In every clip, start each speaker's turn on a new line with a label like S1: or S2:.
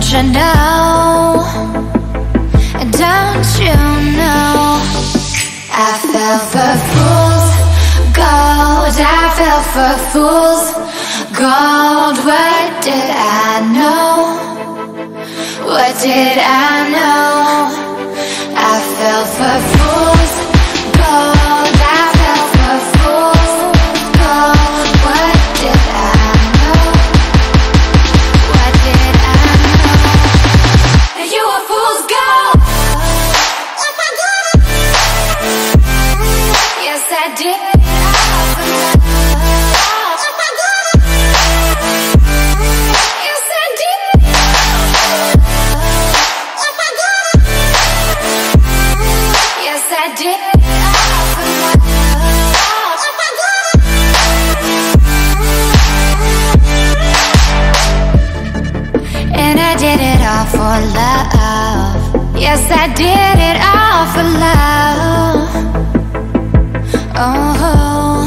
S1: you know? Don't you know? I fell for fools gold. I fell for fools gold. What did I know? What did I know? I fell for fools gold. I fell for fools gold. What did I know? What did I know? You were fool's gold. Yes, I did. And I did it all for love. Yes, I did it all for love. Oh,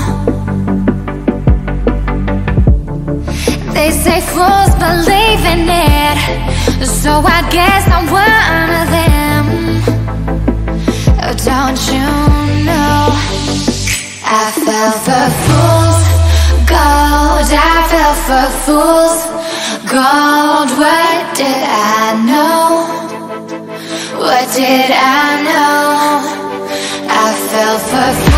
S1: they say fools believe in it, so I guess I'm one of them. Oh, don't you know? I fell for fools gold. I fell for fools gold. What did I know? What did I know? I fell for